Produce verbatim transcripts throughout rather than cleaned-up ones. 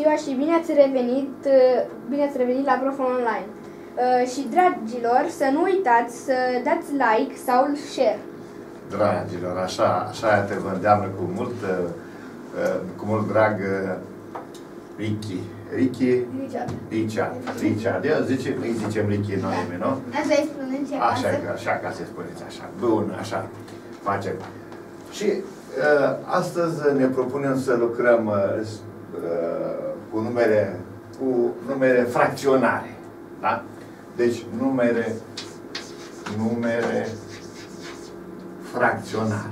ziua și bine ați revenit, bine ați revenit la Prof Online. Și dragilor, să nu uitați să dați like sau share. Dragilor, așa, așa te vă îndeamnă cu mult, cu mult drag Ricky. Ricky? Richard. Richard. Richard. Eu zice, îi zicem Ricky Noemi, nu? Așa îi spunem ce Așa, așa ca să spuneți așa. Bun, așa facem. Și uh, astăzi ne propunem să lucrăm uh, cu numere, cu numere fracționare. Da? Deci numere, numere fracționare.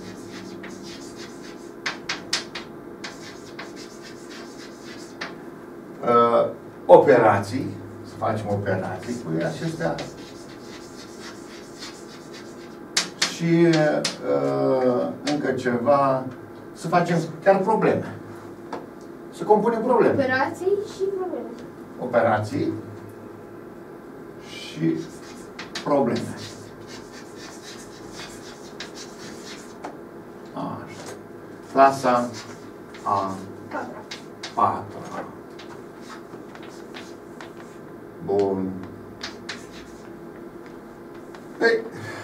Uh, operații, să facem operații cu acestea. Și uh, încă ceva, să facem chiar probleme. Să compunem probleme. Operații și probleme. Operații și probleme. Așa. Clasa a patra. Bun. Păi,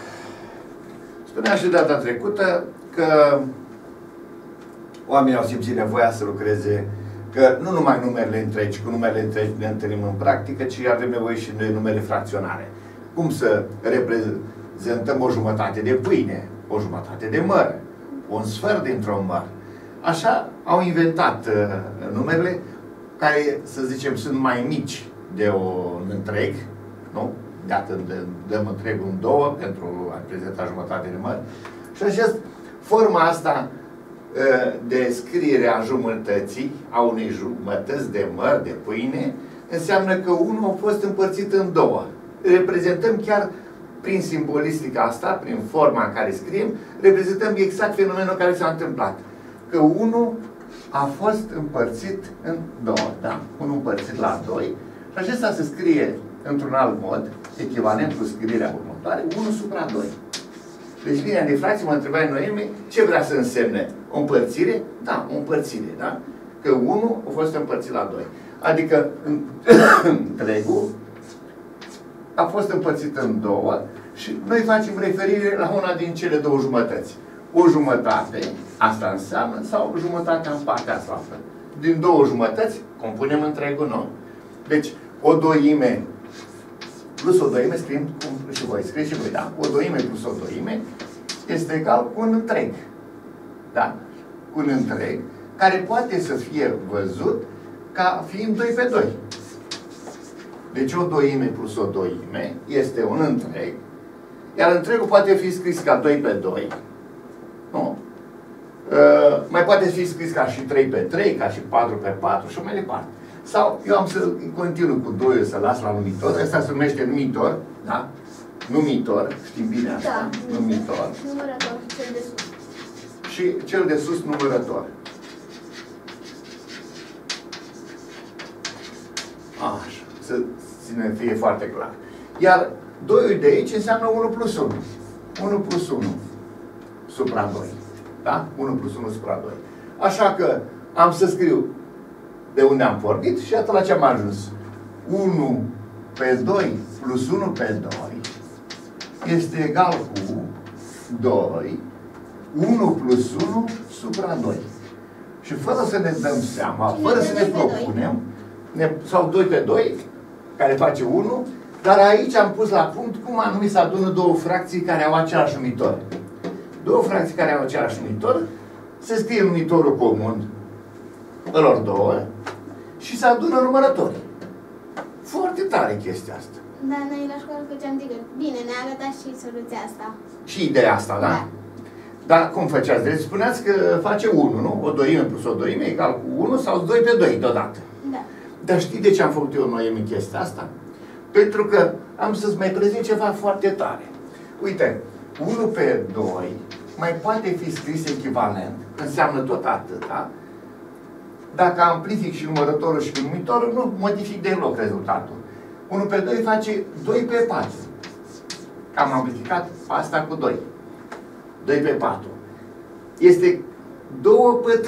spuneam și data trecută că oamenii au simțit nevoia să lucreze, că nu numai numerele întregi, cu numerele întregi ne întâlnim în practică, ci avem nevoie și de numere fracționare. Cum să reprezentăm o jumătate de pâine, o jumătate de măr, un sfert dintr-o măr. Așa au inventat uh, numerele care, să zicem, sunt mai mici de un întreg, nu? Iată, dăm întregul în două pentru a prezenta jumătate de măr. Și acest, forma asta de scriere a jumătății, a unei jumătăți de măr, de pâine, înseamnă că unul a fost împărțit în două. Reprezentăm chiar prin simbolistica asta, prin forma în care scriem, reprezentăm exact fenomenul care s-a întâmplat. Că unul a fost împărțit în două, da? Unul împărțit la doi. Și acesta se scrie într-un alt mod, echivalent cu scrierea următoare, unu supra doi. Deci linia de fracție, mă întrebai Noemi, ce vrea să însemne? O împărțire? Da, o împărțire, da? Că unu a fost împărțit la doi. Adică întregul a fost împărțit în două și noi facem referire la una din cele două jumătăți. O jumătate, asta înseamnă, sau jumătatea în partea asta. Din două jumătăți, compunem întregul nou. Deci, o doime plus o doime, scriem cum și voi, scrieți și voi, da? O doime plus o doime este egal cu un întreg. Da? Cu un întreg care poate să fie văzut ca fiind doi pe doi. Deci o doime plus o doime este un întreg, iar întregul poate fi scris ca doi pe doi. Nu? Uh, mai poate fi scris ca și trei pe trei, ca și patru pe patru și mai departe. Sau eu am să continu cu doi, să las la numitor. Asta se numește numitor, da? Numitor, știm bine asta, da. Numitor. Numărător, cel de sus. Și cel de sus, numărător. Așa, să ne fie foarte clar. Iar doi de aici înseamnă unu plus unu. unu plus unu supra doi. Da? unu plus unu supra doi. Așa că am să scriu de unde am pornit și atât la ce am ajuns. unu pe doi plus unu pe doi este egal cu doi, unu plus unu supra doi. Și fără să ne dăm seama, fără să ne propunem, ne, sau doi pe doi, care face unu, dar aici am pus la punct cum anume se adună două fracții care au același numitor. Două fracții care au același numitor, se scrie numitorul comun lor două și se adună numărătorii. Foarte tare chestia asta. Da, noi la școală făceam adică, bine, ne-a arătat și soluția asta. Și ideea asta, da? Da. Dar cum făceați? Deci spuneați că face unu, nu? O doime plus o doime egal cu unu sau doi pe doi deodată. Da. Dar știi de ce am făcut eu noi în chestia asta? Pentru că am să-ți mai prezint ceva foarte tare. Uite, unu pe doi mai poate fi scris echivalent, înseamnă tot atâta. Dacă amplific și numărătorul și numitorul, nu modific deloc rezultatul. unu pe doi face doi pe patru. Am amplificat asta cu doi. doi pe patru. Este două pătrimi.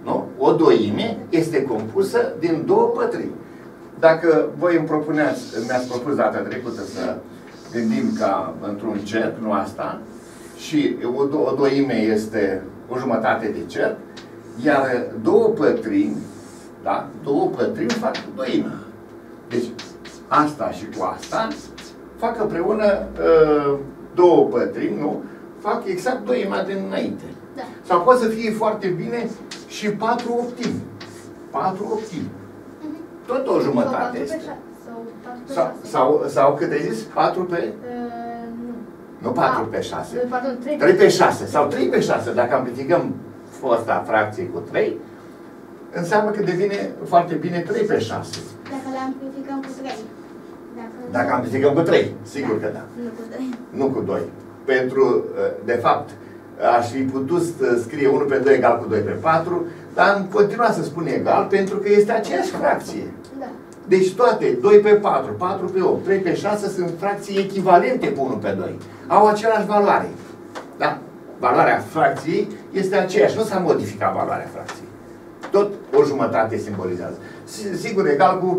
Nu? O doime este compusă din două pătrimi. Dacă voi îmi propuneați, mi-ați propus data trecută să gândim ca într-un cerc, nu asta, și o, do o doime este o jumătate de cerc, iar două pătrimi, da? Două pătrimi fac doimea. Deci, asta și cu asta fac împreună uh, două pătrimi, nu? Fac exact doimea din înainte. Da. Sau poate să fie foarte bine și patru optimi. Patru optimi. Uh-huh. Tot o jumătate este. Sau patru pe Sau, sau, sau cât ai zis? patru pe? Uh, nu. Nu patru ah, pe șase. Pardon, trei trei pe șase. Sau trei pe șase. Dacă amplificăm fosta fracției cu trei, înseamnă că devine foarte bine trei pe șase. Dacă le amplificăm cu trei. Dacă, Dacă amplificăm cu trei, sigur că da. Nu cu trei. Nu cu doi. Pentru, de fapt, aș fi putut scrie unu pe doi egal cu doi pe patru, dar am continuat să spun egal pentru că este aceeași fracție. Da. Deci toate, doi pe patru, patru pe opt, trei pe șase sunt fracții echivalente cu unu pe doi. Au același valoare. Da? Valoarea fracției este aceeași. Nu s-a modificat valoarea fracției. Tot o jumătate simbolizează. Sigur, egal cu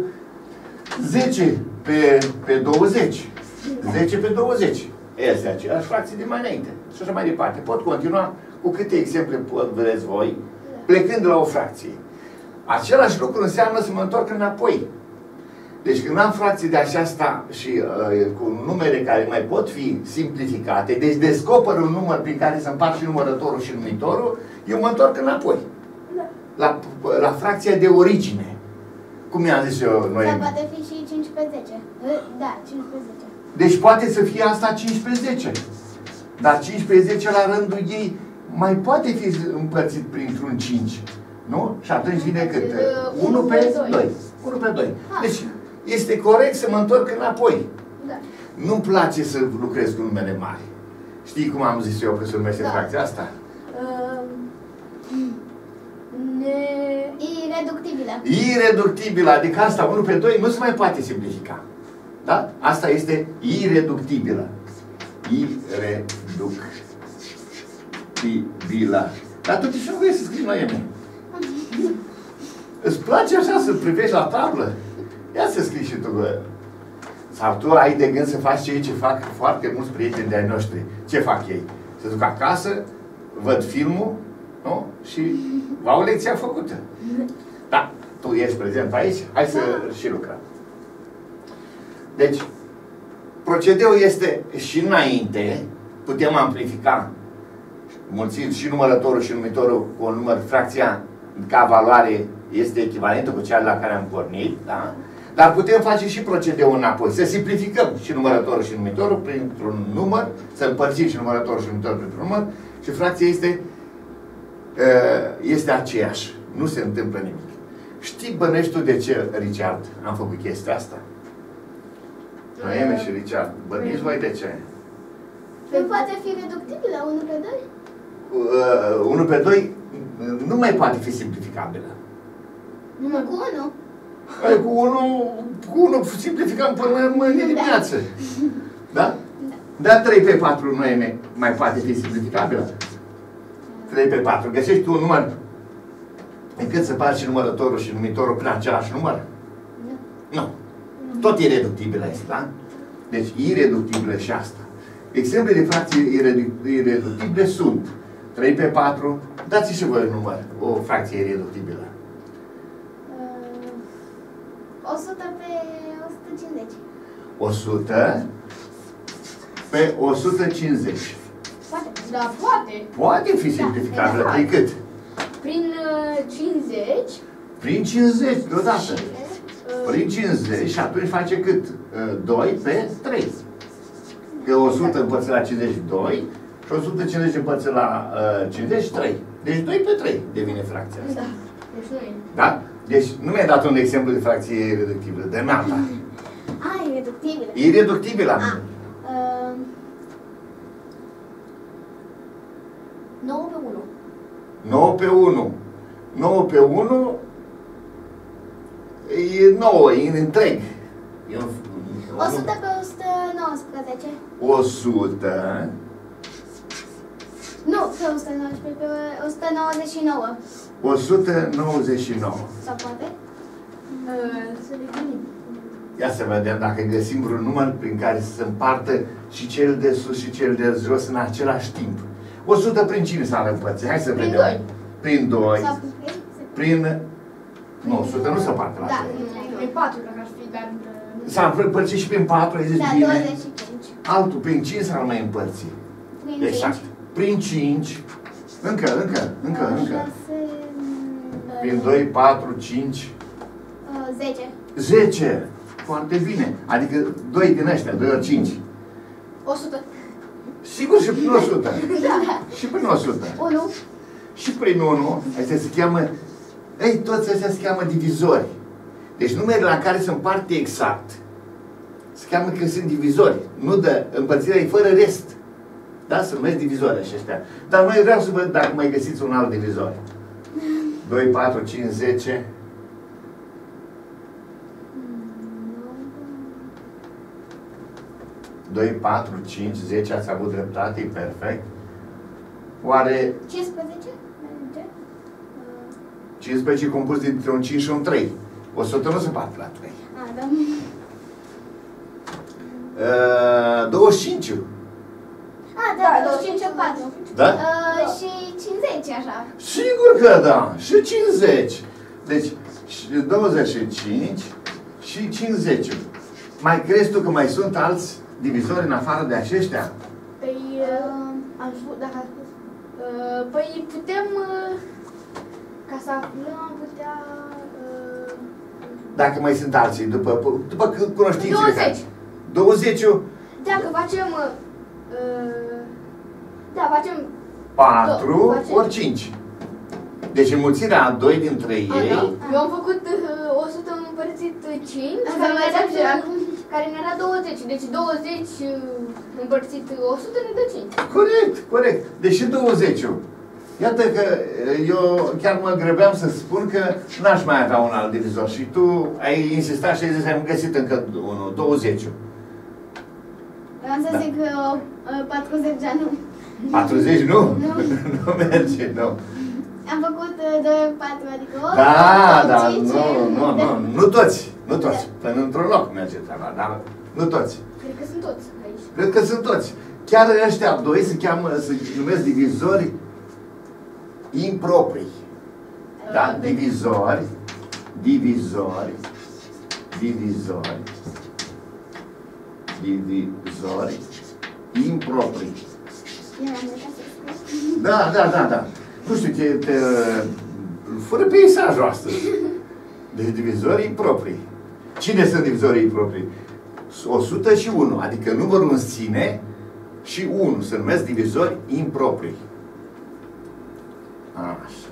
zece pe, pe douăzeci. zece pe douăzeci. Este aceeași fracție de mai înainte. Și așa mai departe. Pot continua cu câte exemple vreți voi, plecând de la o fracție. Același lucru înseamnă să mă întorc înapoi. Deci când am fracții de aceasta și uh, cu numere care mai pot fi simplificate, deci descoper un număr prin care să împart și numărătorul și numitorul, eu mă întorc înapoi. Da. La, la fracția de origine. Cum i-am zis eu noi? Sau poate fi și cinci pe zece. Da, cinci pe zece. Deci poate să fie asta cinci pe zece. Dar cinci pe zece la rândul ei mai poate fi împărțit printr-un cinci. Nu? Și atunci vine cât? unu pe doi. unu pe doi. Deci este corect să mă întorc înapoi. Da. Nu-mi place să lucrez cu numere mari. Știi cum am zis eu că se numește Da. fracția asta? Uh, ne... Ireductibilă. Ireductibilă, adică asta unu pe doi nu se mai poate simplifica. Da? Asta este ireductibilă. Ireductibilă. Dar totuși nu vrei să scrii Noemi. Îți place așa să privești la tablă? Ia să scrii și tu. Bă. Sau tu ai de gând să faci ceea ce fac foarte mulți prieteni de-ai noștri. Ce fac ei? Se duc acasă, văd filmul, nu? Și au lecția făcută. Da, tu ești prezent aici, hai să și lucrăm. Deci, procedeul este și înainte, putem amplifica mulțit și numărătorul și numitorul cu un număr, fracția ca valoare este echivalentă cu cea la care am pornit, da? Dar putem face și procedeul înapoi, să simplificăm și numărătorul și numitorul printr-un număr, să împărțim și numărătorul și numitorul printr-un număr și fracția este, este aceeași. Nu se întâmplă nimic. Știi, bănești tu de ce, Richard, am făcut chestia asta? Noemi și Richard, bănuiți voi de ce? Nu poate fi reductibilă unu pe doi? Uh, unu pe doi nu mai poate fi simplificabilă. Numai cu unu? Păi, cu unu, cu unu simplificăm până mâine dimineață. Da? Dar trei pe patru Noemi mai poate fi simplificabilă. trei pe patru. Găsești tu un număr încât să faci și numărătorul și numitorul prin același număr? Nu. Nu. Tot ireductibilă este, da? Deci ireductibilă și asta. Exemple de fracții ireductibile sunt trei pe patru. Dați și voi un număr, o fracție ireductibilă. o sută pe o sută cincizeci. o sută pe o sută cincizeci. Poate. Da, poate. Poate fi simplificabilă. Da, prin cât? Prin uh, cincizeci. Prin cincizeci, deodată. Și, uh, Prin cincizeci și atunci face cât? doi pe trei. Că o sută împărțit la cincizeci, doi. Și o sută cincizeci împărțit la uh, cincizeci, trei. Deci doi pe trei devine fracția asta. Da. Deci nu e. Da? Deci nu mi-ai dat un exemplu de fracție ireductibilă. De nata. A, ireductibilă. Ireductibilă. A. Uh, nouă pe unu. nouă pe unu. nouă pe unu e nouă, e în întreg. E un, o sută pe o sută nouăsprezece. o sută. Nu, pe o sută nouăsprezece, pe o sută nouăzeci și nouă. o sută nouăzeci și nouă. Sau poate? Să le gândim. Ia să vedem dacă găsim vreun număr prin care să se împartă și cel de sus și cel de jos în același timp. o sută prin cine s-ar împărți? Hai să Prin vedem. doi. Prin doi. Sau Prin... Nu, o sută nu se împarte la Da, trei. Prin patru, dacă ar fi, dar... S-a împărțit și prin patru, ai zis da, bine. douăzeci și cinci. Altul, prin cinci s-ar mai împărți. Prin Exact. cinci. Prin cinci. Încă, încă, încă, încă. șase, Prin doi, patru, cinci, uh, zece. zece. Foarte bine. Adică doi din ăștia, doi ori cinci. o sută. Sigur și prin o sută. Și prin o sută. unu. Și prin unu, astea se cheamă, ei, toți astea se cheamă divizori. Deci numerele la care se împarte exact, se cheamă că sunt divizori. Nu de împărțirea e fără rest. Da? Se numesc divizori aceștia. Dar mai vreau să văd dacă mai găsiți un alt divizor. doi, patru, cinci, zece. doi, patru, cinci, zece, ați avut dreptate, e perfect. Oare cincisprezece? Merge? cincisprezece e compus dintre un cinci și un trei. o sută nu se parte la trei. A, da. Uh, douăzeci și cinci. A, da, douăzeci și cinci, patru. Da? Uh, și cincizeci, așa. Sigur că da. Și cincizeci. Deci și douăzeci și cinci și cincizeci. Mai crezi tu că mai sunt alți divizori în afară de aceștia? Păi, uh, am spus, dacă am spus. Uh, păi putem, uh, ca să aflăm, am putea... Uh, Dacă mai sunt alții, după, după cunoștințele douăzeci. care... douăzeci. Dacă facem... Uh, uh, da, facem... patru Do- facem- ori cinci. Deci înmulțirea a doi dintre A, ei... da. Eu am făcut uh, o sută împărțit cinci, Asta care mai ne-a dat, face. care ne-a dat douăzeci. Deci douăzeci uh, împărțit o sută ne dă cinci. Corect, corect. Deci și douăzeci. Iată că eu chiar mă grăbeam să spun că n-aș mai avea un alt divizor și tu ai insistat și ai zis, am găsit încă unul, douăzeci. Vreau să Da. zic că uh, patruzeci, nu. patruzeci nu? Nu. Nu merge, nu. Am făcut uh, doi ori patru, adică opt, Da, opt, da, cinci, nu, nu, da. nu, nu toți, nu toți. Până într-un loc merge treaba, dar nu toți. Cred că sunt toți aici. Cred că sunt toți. Chiar ăștia doi se cheamă, se numesc divizori improprii. Da? Divizori, divizori, divizori, divizori improprii. Eu am uitat să scriu. Da, da, da, da. Nu știu, te, te fără peisajul astăzi. Deci divizori improprii. Cine sunt divizorii improprii? o sută și unu, adică numărul în sine și unu se numesc divizori improprii. Așa.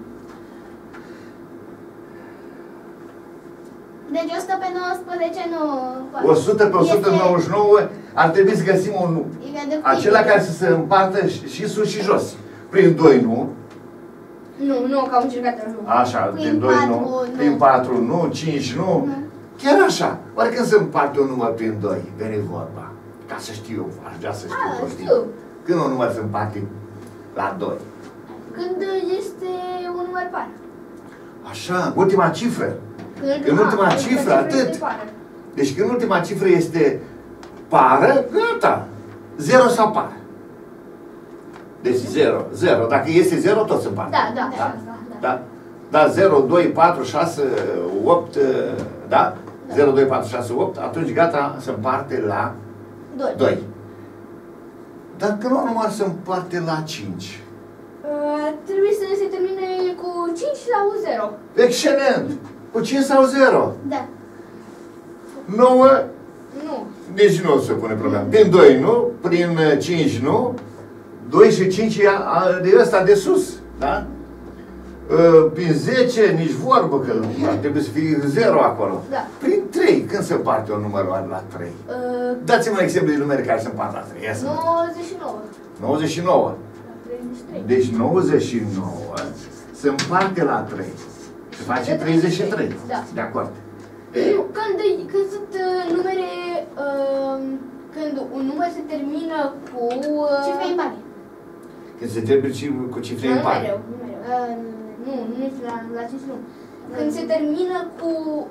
Deci o sută pe nouăsprezece nu... o sută pe o sută nouăzeci și nouă ar trebui să găsim un, Este... acela care să se împartă și, și sus și jos. Prin doi nu. Nu, nu, că am încercat eu, nu. Așa, Prin prin doi patru, nu. nu. Prin patru nu, cinci nu. Nu. Chiar așa. Oare când se împarte un număr prin doi? Veni vorba. Ca să știu eu, aș vrea să știu. A, tot știu. timpul. Când un număr se împarte la doi? Când este un număr par. Așa, ultima cifră. Când, În a, ultima când cifră, cifra atât. este pară. Deci când ultima cifră este pară, gata. Zero sau pară. Deci zero, zero. Dacă este zero, tot se împarte. Da, da, Da? da, da. Da? Da, zero, doi, patru, șase, opt, da? zero, doi, patru, șase, opt, atunci gata, se împarte la Doi. doi. Dar când un număr se împarte la cinci? Uh, trebuie să se termine cu cinci sau zero. Excelent! Cu cinci sau zero? Da. nouă, Nu. nici nu se pune problema. Prin doi nu, prin cinci nu, doi și cinci e a- de ăsta de sus, da? Uh, Prin zece, nici vorbă, că ar trebui să fie zero acolo. Da. Prin trei, când se împarte un număr la trei? Uh, Dați-mi un exemplu de numere care se împart la trei. Ia să vedem. nouăzeci și nouă. nouăzeci și nouă. treizeci și trei. Deci nouăzeci și nouă se împarte la trei. Se face treizeci și trei. Da. De acord. Nu, când, când sunt uh, numere, uh, când un număr se termină cu... Uh, Cifre impare. Când se trebuie și cu cifre nu, nu impare. mereu, nu mereu. Uh, Nu, nu este la, la cinci, nu. Când se termină cu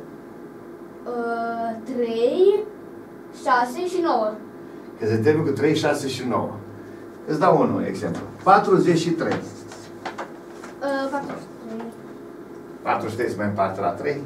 uh, trei, șase și nouă. Că se termină cu trei, șase și nouă. Îți dau unul exemplu. patruzeci și trei. Uh, patruzeci și trei. patruzeci și trei se mai împarte la trei?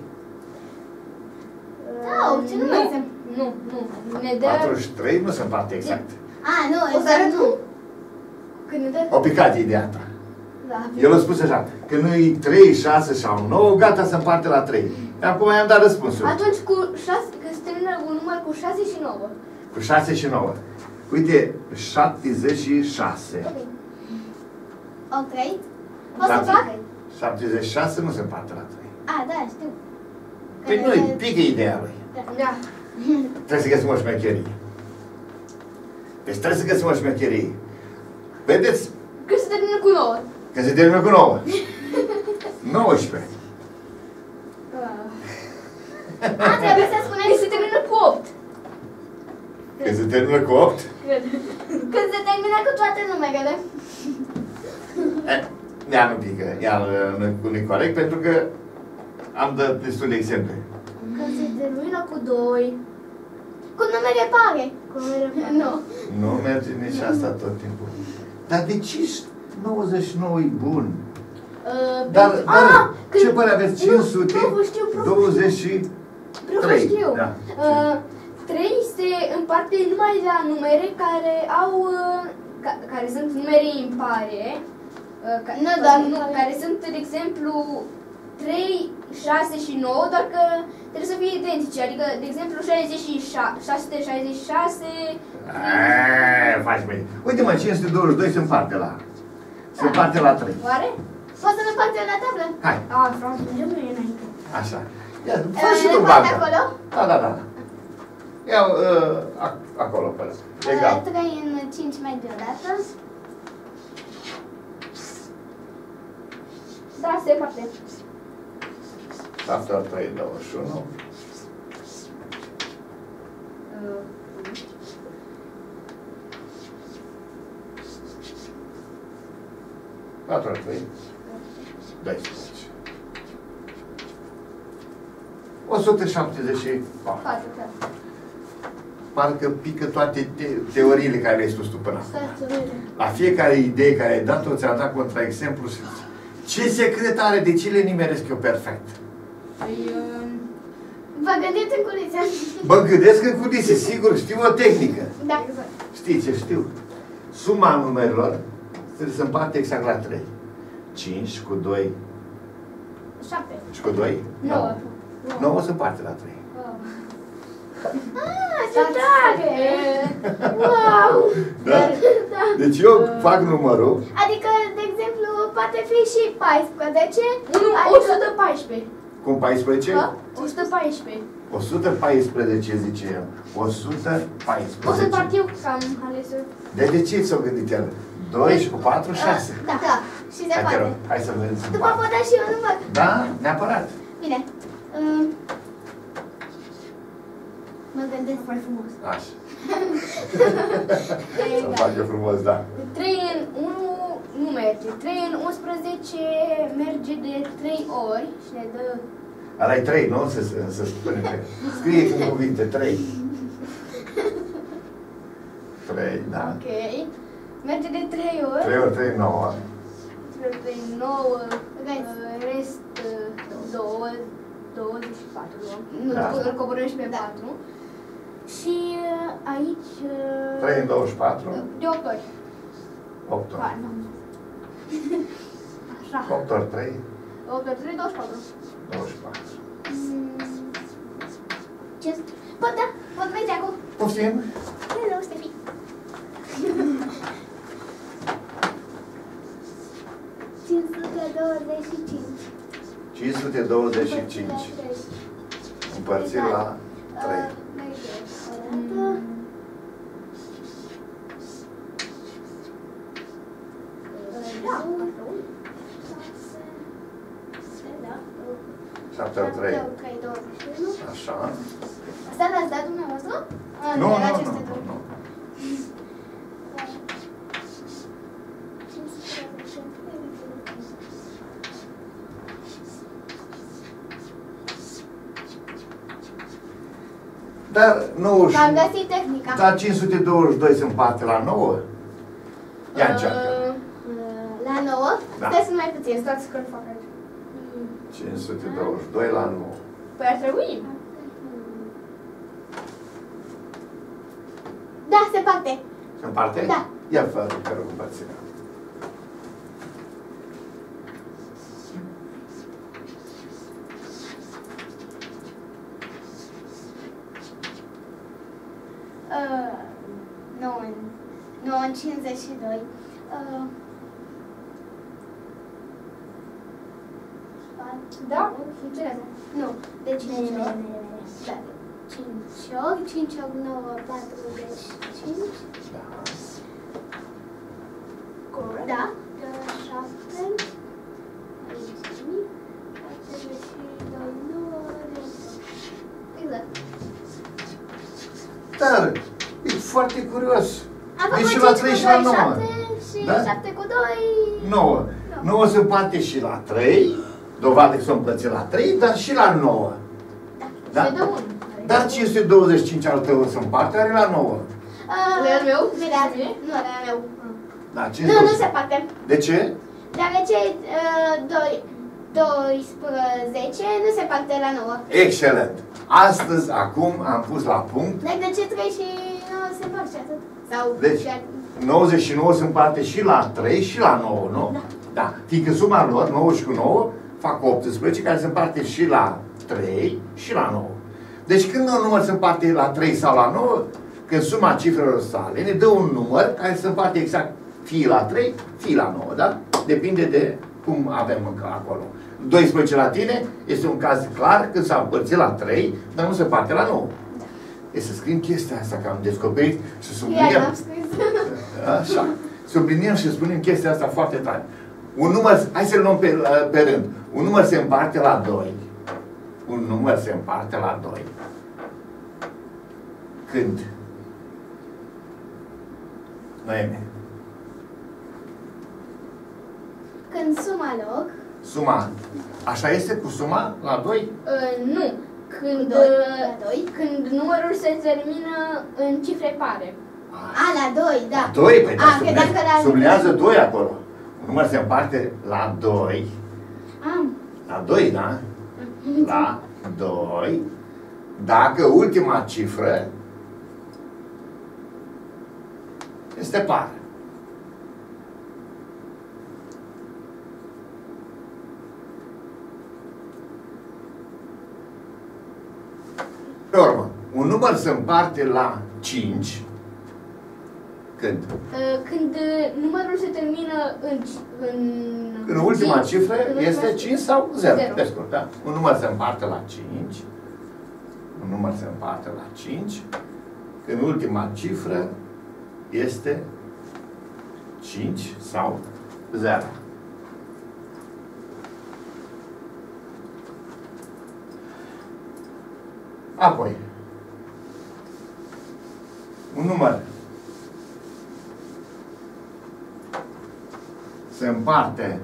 Da, ce nu mai se... Nu, nu. Ne dă... patruzeci și trei nu se împarte exact. A, nu, O să exact arăt nu. Când ne dă... O picat ideea ta. Da. El a spus așa, că nu e trei, șase sau nouă, gata să împarte la trei. Acum i-am dat răspunsul. Atunci cu șase, când se termină un număr cu șase și nouă. Cu șase și nouă. Uite, șaptezeci și șase. O trei? O să Da. fac? șaptezeci și șase nu se împarte la trei. A, da, știu. Păi Că- nu-i, pică ideea lui. Da. Trebuie să găsim o șmecherie. Deci trebuie să găsim o șmecherie. Vedeți? Când se termină cu nouă. Că se termină cu nouă. nouăsprezece. A, trebuie să Când spuneți... se termină cu opt. Că se termină cu opt. Cred. Când se termină cu toate numerele. Ea nu pică. Ea nu e corect pentru că am dat destul de exemple. Când se termină cu doi. Cu numere pare. Cu numere Nu. Nu merge nici asta tot timpul. Dar de ce nouăzeci și nouă e bun? Uh, Dar, pentru- dar Ah, ce când- părere aveți? cinci sute Prof, știu, prof, douăzeci și Prof, trei. știu. Da. Uh, trei se împarte numai la numere care au, uh, ca, care sunt numere impare. Uh, ca, Nu, dar- nu, care sunt, de exemplu, trei, șase și nouă, doar că trebuie să fie identice. Adică, de exemplu, șaizeci și șase, șase sute șaizeci și șase. Aaa, faci bine. Uite mă, cinci sute douăzeci și doi se împarte la... Se împarte la trei. Oare? Poți să-l împarți la tablă? Hai, Ah, vreau să mergem noi înainte. așa. Ia, fă și Le tu poate banca. acolo? Da, da, da. Ia uh, ac- acolo, pe ăla. Egal. trei în cinci merge odată. Da, se împarte. șapte ori trei, douăzeci și unu. Uh, patru ori trei. doisprezece. o sută șaptezeci și patru. patru, clar. Parcă pică toate te teoriile care le-ai spus tu până acum. Stați să vedem. La fiecare idee care ai dat-o, ți-am dat contraexemplu și ce secret are, de ce le nimeresc eu perfect? Păi, uh, Vă gândiți în culiță. Mă gândesc în culise, sigur, știu o tehnică. Da. Știi ce știu? Suma numerelor trebuie să împarte exact la trei. cinci cu doi șapte. și cu doi? nouă. nouă se împarte la trei. Ah, ce tare! Wow! Da? Deci eu fac numărul. Adică, de exemplu, poate fi și paisprezece. Nu, adică... o sută paisprezece. Cum paisprezece? Da? o sută paisprezece. o sută paisprezece zice el. o sută paisprezece. O să part eu că am ales eu. De, de ce s-o gândit el? doi și cu patru, șase. Da. Da. Și se Hai, te rog, poate. hai să vedem. După pot da și eu număr. Da, neapărat. Bine. Um, Mă gândesc Mai frumos. Așa. Să fac eu frumos, da. trei în unu nu merge. trei în unsprezece merge de trei ori și ne dă... Ăla e trei, nu? Să, să, să spune că scrie cu cuvinte, trei. trei, da. Ok. Merge de trei ori. trei ori trei, nouă. trei ori trei, nouă. Rest. uh, Rest două, douăzeci și patru. Nu, Da. îl coborâm și pe patru. Și uh, aici... uh, trei în douăzeci și patru. De opt ori. opt ori. Ba, nu. Așa. opt ori trei, opt ori trei, douăzeci și patru. douăzeci și patru. ce? Pot da? Pot merge acum? Poftim? Hello, Stefi. cinci sute douăzeci și cinci. cinci sute douăzeci și cinci. Împărțit la trei. Uh, merge odată. Da. șapte ori trei. trei, douăzeci și unu. Așa. Asta l-ați dat dumneavoastră? Ah, Nu, nu, era nu, aceste nu, două. nu. Dar nouăzeci. Am găsit tehnica. Dar cinci sute douăzeci și doi se împarte la nouă? Ia încearcă. Uh, La nouă? Da. Stai să mai puțin. Stați că-l fac aici. cinci sute douăzeci și doi la nouă. Păi ar trebui. Da, se parte. Se împarte? Da. Ia fă, te rog, împărțirea. Uh, nouă, nouă în cincizeci și doi. Uh, Da? Funcționează. Nu, de cinci ori. Da, cinci ori, cinci ori nouă, patruzeci și cinci. Da. Corect. Da, șapte. patruzeci și doi, nouă, exact. Dar, e foarte curios. Acum Deci și cinci la cu trei și doi, la nouă. șapte și Da? șapte cu doi. nouă. nouă se împarte și la trei, dovadă că s-o împărțit la trei, dar și la nouă. Da? Se dă unu. Dar cinci sute douăzeci și cinci al tău se împarte, are la nouă. Uh, Le-al meu? Mireas. Nu, le-al meu. Da, Nu, cinci nu douăzeci. se poate. De ce? Deoarece uh, doi, doisprezece nu se parte la nouă. Excelent. Astăzi, acum, am pus la punct. Dar de ce trei și nouă se împart și atât? Sau Deci, și atât? nouăzeci și nouă se împarte și la trei și la nouă, nu? Da. Da. Fiindcă suma lor, nouăzeci cu nouă, fac optsprezece, care se împarte și la trei și la nouă. Deci când un număr se împarte la trei sau la nouă, când suma cifrelor sale ne dă un număr care se împarte exact fie la trei, fie la nouă, da? Depinde de cum avem încă acolo. doisprezece la tine este un caz clar când s-a împărțit la trei, dar nu se împarte la nouă. E să scriem chestia asta, că am descoperit și Iar subliniem. n-am scris. Așa. Subliniem și spunem chestia asta foarte tare. Un număr, hai să-l luăm pe, pe rând. Un număr se împarte la doi. Un număr se împarte la doi. Când? Noemi. Când suma lor, Suma. Așa este cu suma la doi? Uh, nu. Când, Cu doi, uh, la doi. când numărul se termină în cifre pare. a, la doi, da. doi, păi A, da, credeam că la... sublinează doi acolo. Un număr se împarte la doi. Am. La doi, da? La doi. Dacă ultima cifră este par. Pe urmă, un număr se împarte la cinci. Când? Uh, când uh, numărul se termină în... În, Când ultima cinci, cifră când este ultima- cinci sau zero. zero. Pe scurt, da? Un număr se împarte la cinci. Un număr se împarte la cinci. Când ultima cifră este cinci sau zero. Apoi, un număr se împarte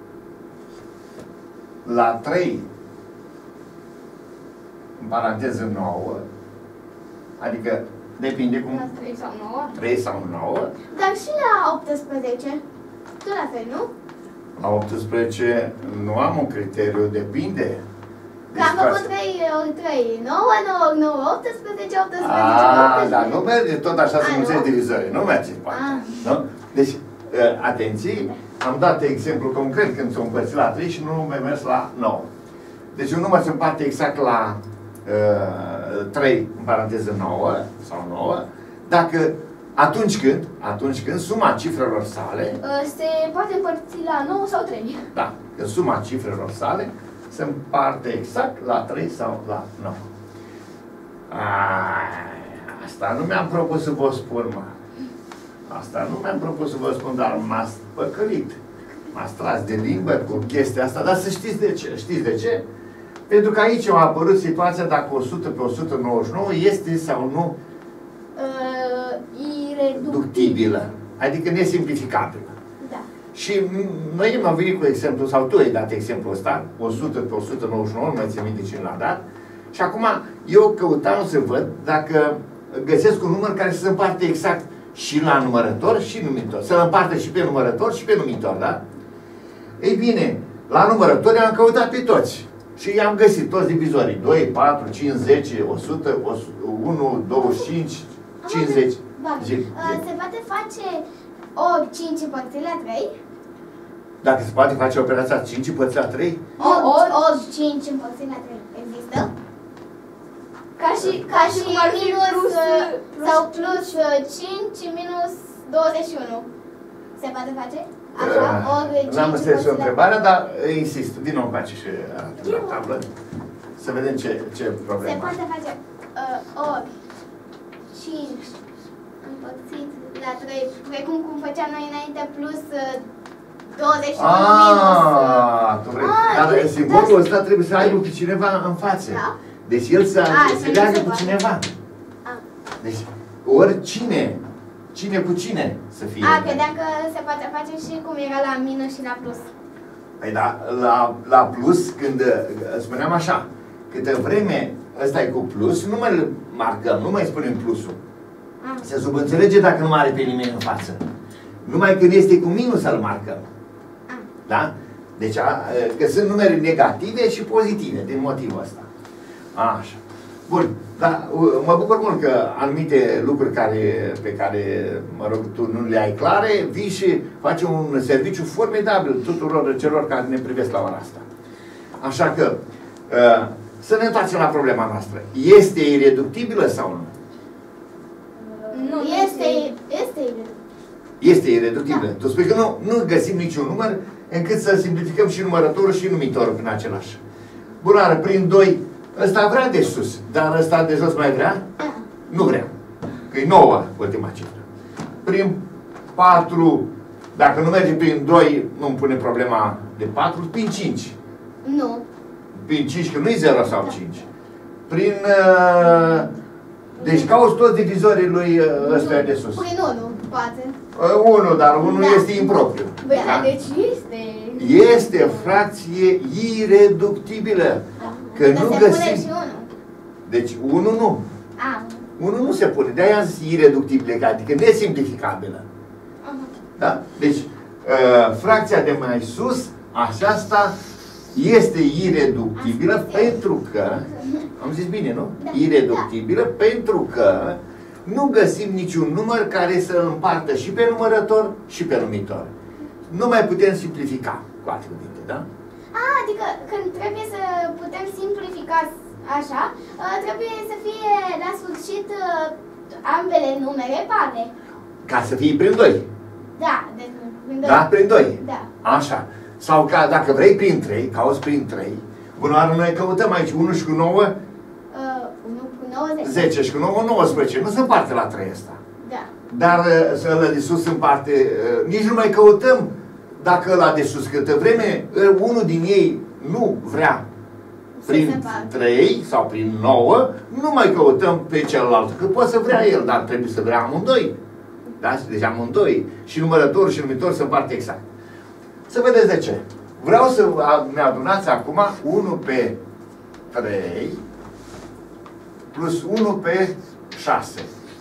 la trei, în paranteză nouă, adică depinde cum, La trei sau nouă. trei sau nouă, Dar și la optsprezece. Tot la fel, nu? la optsprezece nu am un criteriu, depinde. Că am Deci, făcut trei ori trei, nouă, nouă, nouă, optsprezece, optsprezece, A, optsprezece. dar nu merge tot așa să A, mulțești nu? divizări, nu merge poate. A. Nu? Deci, uh, atenție, am dat exemplu concret când s-o împărțit la trei și nu mai mers la nouă. Deci un număr se împarte exact la uh, trei, în paranteză nouă, sau nouă, dacă atunci când, atunci când suma cifrelor sale, Uh, se poate împărți la nouă sau trei. da, când suma cifrelor sale se împarte exact la trei sau la nouă. Ai, asta nu mi-am propus să vă spun, mă. Asta nu mi-am propus să vă spun, dar m-a păcălit. M-a tras de limbă cu chestia asta, dar să știți de ce. Știți de ce? Pentru că aici a apărut situația dacă o sută pe o sută nouăzeci și nouă este sau nu Uh, ireductibil. ductibilă, adică nesimplificabilă. Da. Și noi am venit cu exemplu, sau tu ai dat exemplul ăsta, o sută pe o sută nouăzeci și nouă, nu mai țin minte cine l-a dat, Și acum eu căutam să văd dacă găsesc un număr care să se împarte exact și la numărător și numitor. Să-l împartă și pe numărător și pe numitor, da? Ei bine, la numărători am căutat pe toți. Și i-am găsit toți divizorii. doi, patru, cinci, zece, o sută, unu, douăzeci și cinci, cincizeci. Zi, zi. Se poate face ori cinci împărțit la trei? Dacă se poate face operația cinci împărțit la trei? Ori, ori cinci împărțit la trei. Există? Ca și, Ca și cum ar fi minus plus, plus, sau plus cinci minus douăzeci și unu. Se poate face? Așa? Ori cinci N-am înțeles împărțit la întrebarea, dar insist. Din nou face și arată la tablă. Să vedem ce, ce problemă. Se poate face uh, ori cinci împărțit la trei, precum cum făceam noi înainte, plus uh, douăzeci și unu minus. Ah, tu vrei. Ah, Dar deci, simbolul da. ăsta trebuie să aibă pe cineva în față. Da. Deci el să Ah, se și leagă se cu poate. cineva. Ah. Deci, ori cine, cine cu cine să fie. A, credeam că se poate face și cum era la minus și la plus. Păi da, la, la plus, când uh, spuneam așa, câtă vreme ăsta e cu plus, nu mai îl marcăm, nu mai spunem plusul. Ah. Se subînțelege dacă nu are pe nimeni în față. Numai când este cu minus să-l marcăm. Ah. Da? Deci, a, că sunt numere negative și pozitive, din motivul ăsta. Așa. Bun. Dar mă bucur mult că anumite lucruri care, pe care, mă rog, tu nu le ai clare, vii și faci un serviciu formidabil tuturor celor care ne privesc la ora asta. Așa că, să ne întoarcem la problema noastră. Este ireductibilă sau nu? Nu, este, este ireductibil. Este ireductibilă. Da. Tu spui că nu, nu găsim niciun număr încât să simplificăm și numărătorul și numitorul prin același. Bunară, prin doi, ăsta vrea de sus, dar ăsta de jos mai vrea? Da. Nu vrea. Că e nouă ultima cifră. Prin patru, dacă nu merge prin doi, nu-mi pune problema de patru, prin cinci. Nu. Prin cinci, că nu e zero sau cinci. Prin... Uh, deci cauți toți divizorii lui uh, ăsta de sus. Prin unu, poate. unu, dar unu Da. este impropriu. Băi, Da? deci este... Este fracție ireductibilă. Că Dar nu se găsim. pune și unu. Deci unu nu. A. unu nu se pune. De-aia am zis ireductibilă, adică nesimplificabilă. Aha. Da? Deci uh, fracția de mai sus, aceasta este ireductibilă Asta este. pentru că, am zis bine, nu? Da. Ireductibilă pentru că nu găsim niciun număr care să îl împartă și pe numărător și pe numitor. Nu mai putem simplifica, cu alte cuvinte, da? A, adică când trebuie să putem simplifica așa, trebuie să fie la sfârșit ambele numere pare. Ca să fie prin doi. Da, deci prin doi. Da? Prin doi. Da. Așa. Sau ca, dacă vrei prin trei, cauți prin trei. Bună oară, noi căutăm aici unu și cu nouă, Uh, unu cu nouă, zece. zece și cu nouă, nouăsprezece. Nu se împarte la trei ăsta. Da. Dar să ăla de sus împarte, nici nu mai căutăm dacă ăla de sus, câtă vreme unul din ei nu vrea prin trei sau prin nouă, nu mai căutăm pe celălalt, că poate să vrea el, dar trebuie să vrea amândoi. Da? Deci amândoi. Și numărător și numitor se împarte exact. Să vedeți de ce. Vreau să mi-adunați acum unu pe trei plus unu pe șase.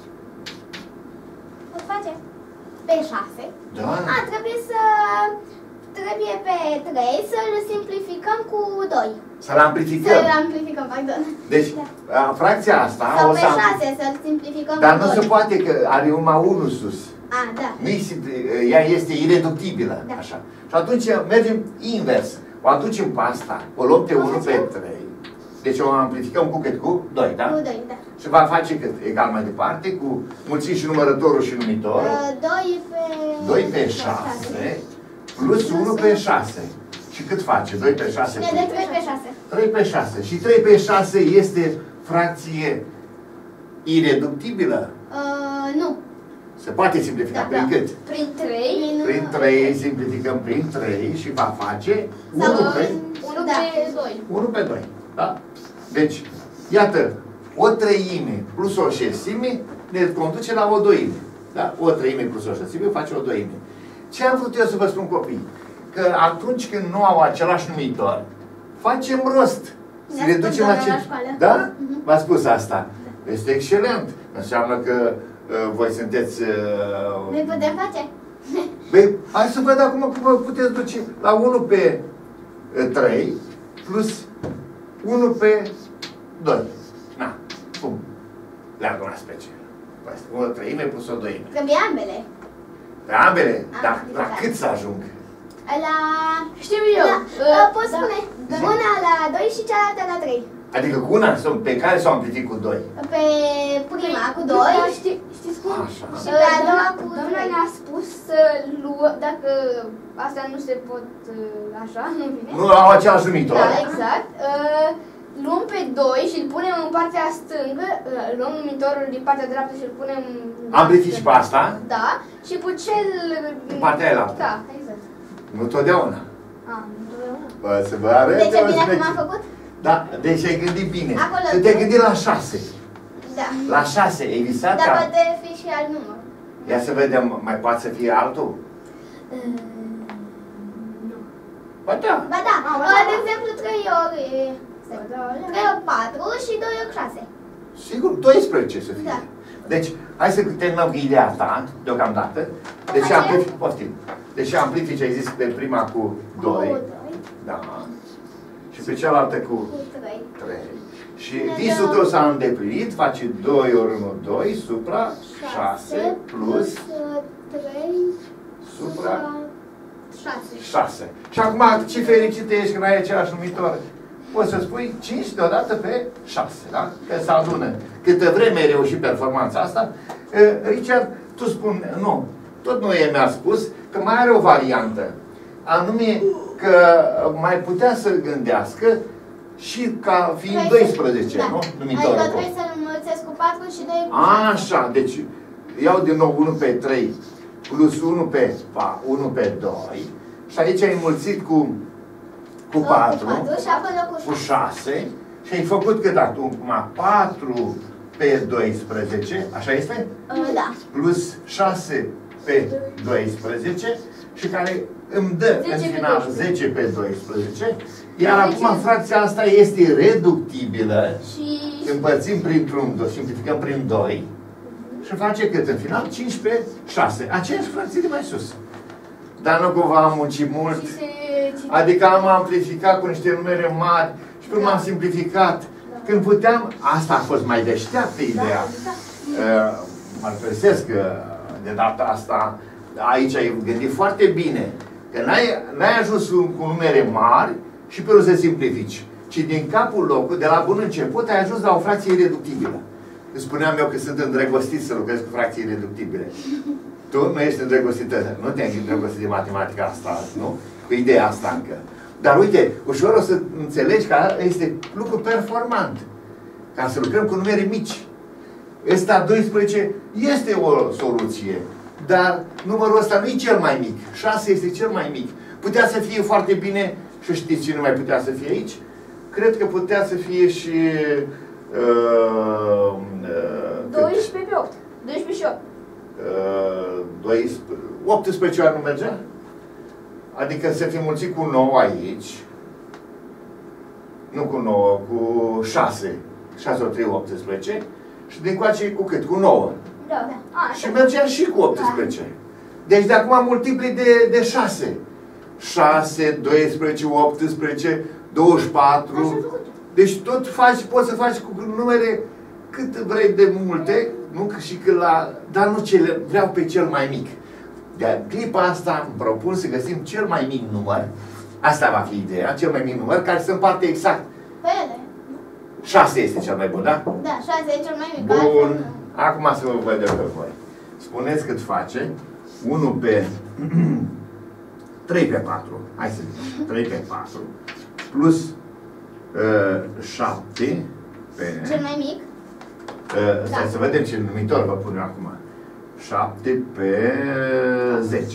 Îl face pe șase. Da. A, trebuie să... Trebuie pe trei să-l simplificăm cu doi. Să-l amplificăm. Să-l amplificăm, pardon. Deci, Da. fracția asta... Sau o pe să șase să-l simplificăm Dar cu nu doi. se poate că are numai unu sus. A, da. Nu-i simpli- ea este ireductibilă. Da. Așa. Și atunci mergem invers. O aducem pe asta, o luăm pe O unu pe facem? trei. Deci o amplificăm cu cât? Cu doi, da? Cu doi, da. Și va face cât? Egal mai departe, cu mulțim și numărătorul și numitorul. Uh, doi pe... doi pe șase plus unu pe șase. Și cât face? doi pe șase? Ne dă trei pe șase. trei pe șase. Și trei pe șase este fracție ireductibilă? Uh, nu. Se poate simplifica. Da, Prin da. cât? Prin trei, Prin trei, simplificăm prin trei și va face Sau unu pe, unu Da. pe doi. unu pe doi. Da? Deci, iată, o treime plus o șesime ne conduce la o doime. Da? O treime plus o șesime face o doime. Ce am vrut eu să vă spun, copii? Că atunci când nu au același numitor, facem rost Să ne ducem la ce... Da? Mhm. V-a spus asta. Este excelent. Înseamnă că uh, voi sunteți... Uh... Noi putem face? Băi, hai să văd acum cum vă puteți duce la unu pe trei plus unu pe doi. Na, cum? Le-am donat pe ce? o treime plus o doime. Trebuie ambele. Pe ambele? Am Da, zis, la da. cât să ajung? La... Știu eu. Da, Uh, poți da. spune. Da. Una la doi și cealaltă la trei. Adică cu una pe care s-au amplific cu doi? Pe prima cu doi. Da, știi, știți cum? Așa. Și pe a doua cu Doamna trei. ne-a spus să luăm, dacă astea nu se pot uh, așa, nu vine. Nu au același numitor. Da, exact. Uh, luăm pe doi și îl punem în partea stângă, uh, luăm numitorul din partea dreaptă și îl punem... Amplifici pe asta? Da, și cu cel... În partea aia. Da, exact. Nu totdeauna. Ah, întotdeauna. Bă, să vă arăt. De ce eu bine spec- cum am făcut? Da, deci ai gândit bine. Acolo, Să te tu? gândi la șase. Da. La șase, ai visat Dar ca... poate fi și alt număr. Ia să vedem, mai poate să fie altul? Nu. Ba da. Ba da, Ah, ba uh, da. de exemplu trei ori trei ori patru și doi ori șase. Sigur, doisprezece să fie. Da. Deci, hai să terminăm cu ideea ta, deocamdată. Deci Facem? amplifici, poftim. Deci amplifici, ai zis, pe prima cu doi. Cu doi. Da. Și pe cealaltă cu Cu trei. trei. Și Ne visul dă- tău s-a îndeplinit, face doi ori unu, doi, supra șase plus uh, trei supra șase. șase. Și acum, ce fericit ești când ai același numitor. Poți să spui cinci deodată pe șase, da? Că se adună. Câtă vreme ai reușit performanța asta, eh, Richard, tu spun, nu, tot nu e mi-a spus că mai are o variantă. Anume că mai putea să gândească și ca fiind Trei să- doisprezece, da. nu? Numitorul Adică acolo. trebuie să-l înmulțesc cu patru și doi cu șase. Așa, deci iau din nou unu pe trei plus unu pe unu pe doi și aici ai înmulțit cu cu Cu patru, patru și acolo cu cu șase. șase și ai făcut cât acum? patru pe doisprezece, așa este? Uh, Da. Plus șase pe doisprezece și care îmi dă în zece pe final doisprezece. zece pe doisprezece, iar zece. acum fracția asta este reductibilă. Și... Împărțim printr-un, simplificăm prin doi și face cât în final? cinci pe șase. Aceeași fracție de mai sus. Dar nu cumva am muncit mult. Și se... Adică am amplificat cu niște numere mari și până m-am simplificat. Când puteam, asta a fost mai deșteaptă ideea. Uh, Mă mărturisesc că de data asta aici ai gândit foarte bine. Că n-ai, n-ai ajuns cu numere mari și pe urmă să simplifici. Ci din capul locului, de la bun început, ai ajuns la o fracție ireductibilă. Îți spuneam eu că sunt îndrăgostit să lucrez cu fracții ireductibile. Tu nu ești îndrăgostită, nu te-ai îndrăgostit de matematica asta, nu? Cu ideea asta încă. Dar uite, ușor o să înțelegi că este lucru performant. Ca să lucrăm cu numere mici. Ăsta doisprezece este o soluție, dar numărul ăsta nu e cel mai mic. șase este cel mai mic. Putea să fie foarte bine, și știți ce nu mai putea să fie aici? Cred că putea să fie și... Uh, uh, doisprezece pe opt. doisprezece și opt. Uh, doisprezece, optsprezece ori nu mergea? Adică să fie mulțit cu nouă aici. Nu cu nouă, cu șase. șase ori trei, optsprezece. Și din coace cu cât? Cu nouă. Da, da. A, Și mergea și cu optsprezece. Deci de acum multipli de, de șase. șase, doisprezece, optsprezece, douăzeci și patru. Deci tot faci, poți să faci cu numere cât vrei de multe, nu? Și că la, dar nu cele, vreau pe cel mai mic. De clipa asta îmi propun să găsim cel mai mic număr. Asta va fi ideea, cel mai mic număr, care se împarte exact. Pe ele. șase este cel mai bun, da? Da, șase e cel mai mic. Bun. Acum să vă văd eu pe voi. Spuneți cât face. unu pe... trei pe patru. Hai să zic. trei pe patru. Plus uh, șapte pe... Cel mai mic? Uh, stai Da. să vedem ce numitor vă pun eu acum. șapte pe zece.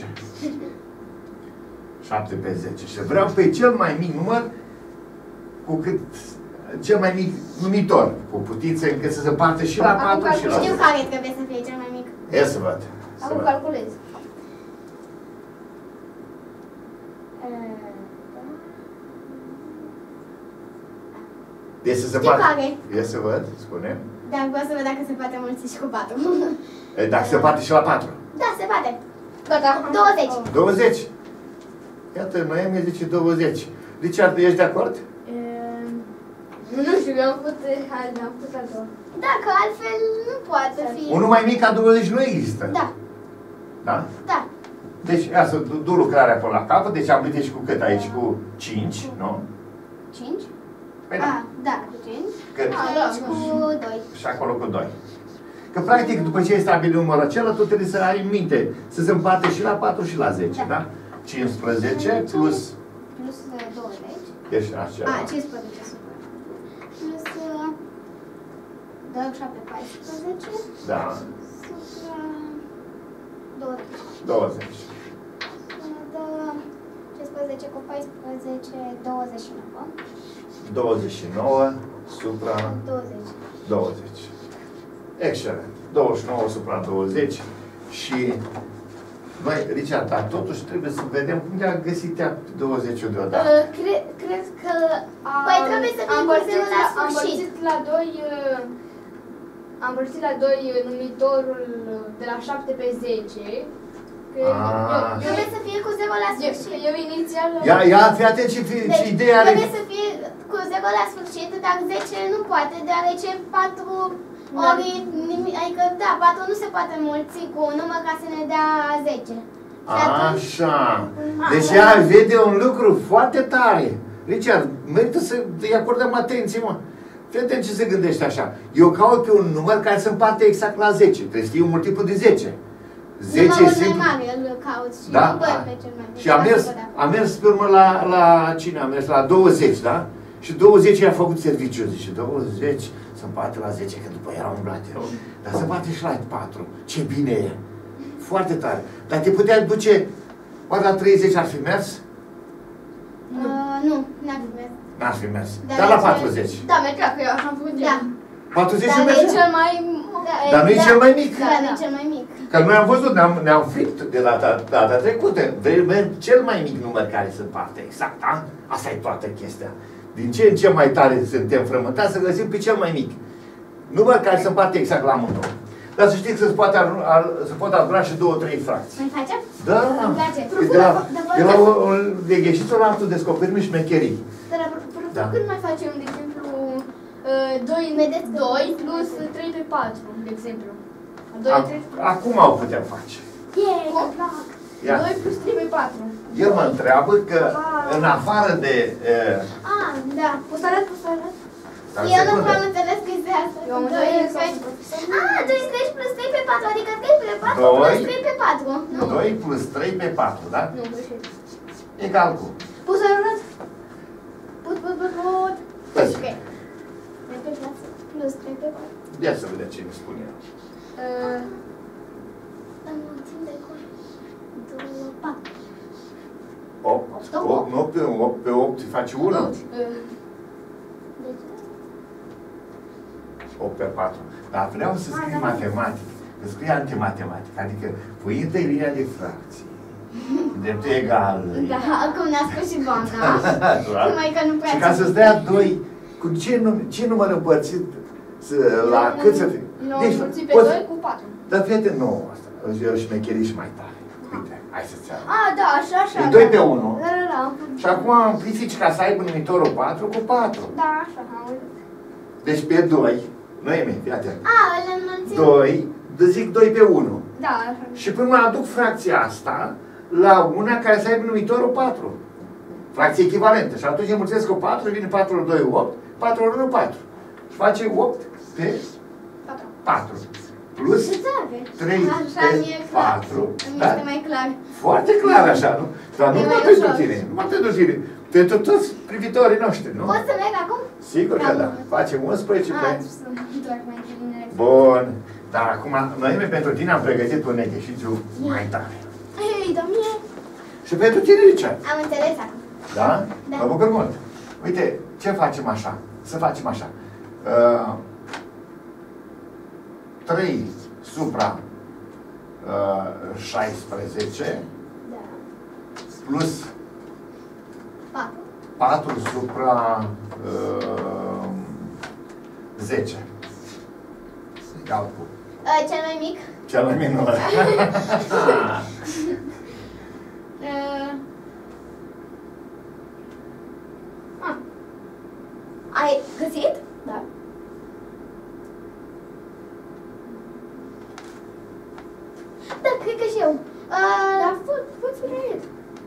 șapte pe zece. Și vreau pe cel mai mic număr cu cât cel mai mic numitor, cu putință încât să se împartă și la Acum patru și la Știu zece. care trebuie să fie cel mai mic. Ia să văd. Să Acum văd. calculez. Deci să se Știu poate... care. E să văd, spune. Dar vreau să văd dacă se poate mulți și cu patru. E, dacă se poate și la patru. Da, se poate. Gata. douăzeci. douăzeci. Iată, Noemie zice douăzeci. Richard, ești de acord? Ehm, Nu știu, eu am făcut, hai, am făcut a doua. Da, că altfel nu poate fi. Unul mai mic ca douăzeci nu există. Da, Da? da. Deci, asta, du, du lucrarea până la capăt, deci am plătit și cu cât aici? Cu cinci, nu? cinci? Păi da. A, da, cu cinci. Că, Aici cu doi. și acolo cu doi. Că practic, după ce ai stabilit numărul acela, tu trebuie să ai în minte să se împarte și la patru și la zece, da? da? cincisprezece plus... Plus douăzeci. Ești acela. A, cincisprezece supra. Plus doi, șapte, paisprezece. Da. Supra douăzeci. douăzeci. Dă cincisprezece cu paisprezece, douăzeci și nouă. douăzeci și nouă supra douăzeci. douăzeci. Excelent. douăzeci și nouă supra douăzeci și noi, Richard, dar totuși trebuie să vedem cum de-a găsit ea douăzeci-ul deodată. Uh, cre, cred că am, Păi trebuie să fie am cu împărțit zero la Am sfârșit. împărțit la doi uh, am împărțit la doi numitorul de la șapte pe zece. Că Ah. eu, eu, Trebuie să fie cu zero la eu, sfârșit. eu inițial... Ia, ia, fii atent și, fi, Deci, și ideea are... trebuie să fie cu zero la sfârșit, dar zece nu poate, deoarece patru Da. ori nimic, adică da, patru nu se poate mulți cu un număr ca să ne dea zece. Și atunci, Așa. Deci ea vede un lucru foarte tare. Richard, merită să-i acordăm atenție, mă. Fii atent ce se gândește așa. Eu caut pe un număr care se împarte exact la zece. Trebuie să fie un multiplu de zece. zece numărul mai simplu. mare îl caut și Da? nu băi pe cel mai mic. Și a mers, a mers pe urmă la, la cine? A mers la douăzeci, da? Și douăzeci i-a făcut serviciu. Zice, douăzeci se împarte la zece, că după era umblat eu. Dar se împarte și la patru. Ce bine e. Foarte tare. Dar te putea duce, oare la treizeci ar fi mers? Uh, nu, n-ar fi mers. N-ar fi mers. Dar Dar la ce- patruzeci. Da, mergea, că eu așa am făcut Da. eu. patruzeci Dar nu nu E merge? cel mai... Dar nu e cel mai mic. Da, nu e cel mai mic. Că noi am văzut, ne-am, ne-am fript de data, data trecută. Vrem cel mai mic număr care se împarte. Exact, da? Asta e toată chestia. Din ce în ce mai tare suntem frământați să găsim pe cel mai mic. Număr care se împarte exact la amândouă. Dar să știți că se poate, se pot aduna și două, trei fracții. Mai facem? Da. Îmi place. De la, Dar- de la o, o, de gheșitul la altul descoperim șmecherii. Dar la Da. Da. Când mai facem, de exemplu, doi, Vedeți că- doi plus trei pe patru, de exemplu. doi, Ac- trei, Acum o putem face. Yay, Cum? îmi plac. Ia. doi plus trei pe patru. El mă întreabă că în afară de... Uh, Ah, da. Poți să arăt, poți să arăt? dar Eu nu secundă. am înțeles că este asta. Eu am Doi înțeles pe- asta, profesor. Ah, doisprezece plus trei pe patru, adică trei pe patru Doi. plus trei pe patru. Nu. doi plus trei pe patru, da? Nu, greșit. Egal cu... Poți să arăt? Put, put, put, put. Păi. Ok. trei pe patru plus trei pe patru. Ia să vedem ce îmi spune el. Uh, Înmulțim de cor. Două, patru. opt. opt, nu pe opt, pe opt face unu. uh, Deci, opt pe patru. Dar vreau să scriu matematic. Să scriu antimatematic. Adică pui întâi linia de fracții. Dreptul egal. da, cum ne-a spus și Banda. Da? Numai că nu prea Și ca să-ți dea doi, cu ce, num ce număr împărțit să, la eu cât să am- fie? Eu am împărțit pe poți- doi cu patru. Dar fii nu, asta, eu șmecherii și mai tare. Uite, hai să-ți arăt. Ah, da, așa, așa. E da. doi pe unu. Da, da, da. am făcut. Și acum amplifici ca să aibă numitorul patru cu patru. Da, așa, am uitat. Deci pe doi, nu e mie, fii atent. A, îl înmulțim. doi, zic doi pe unu. Da, așa. Și până aduc fracția asta la una care să aibă numitorul patru. Fracție echivalentă. Și atunci înmulțesc cu patru, vine patru ori doi, opt, patru ori unu, patru. Și face opt pe Patru. patru. Plus Ce tare. trei Așa pe mi-e clar. patru. Îmi Da? este mai clar. Foarte clar așa, nu? Dar nu E numai mai pentru ușor. tine, numai pentru tine. Pentru toți privitorii noștri, nu? Pot să merg acum? Sigur că Da. da. Facem unsprezece pe... Ah, să doar mai bine. Bun. Dar acum, noi pentru tine am pregătit un exercițiu mai tare. Hei, domnule. Și pentru tine, Richard. Am înțeles acum. Da? Da. Mă bucur mult. Uite, ce facem așa? Să facem așa. Uh, trei supra uh, șaisprezece Da. plus Patru. patru supra uh, zece. Egal cu... Uh, cel mai mic? Cel mai minor. uh, ah. Ai găsit? Da. Da, cred că și eu. Uh, Da, poți să vrei.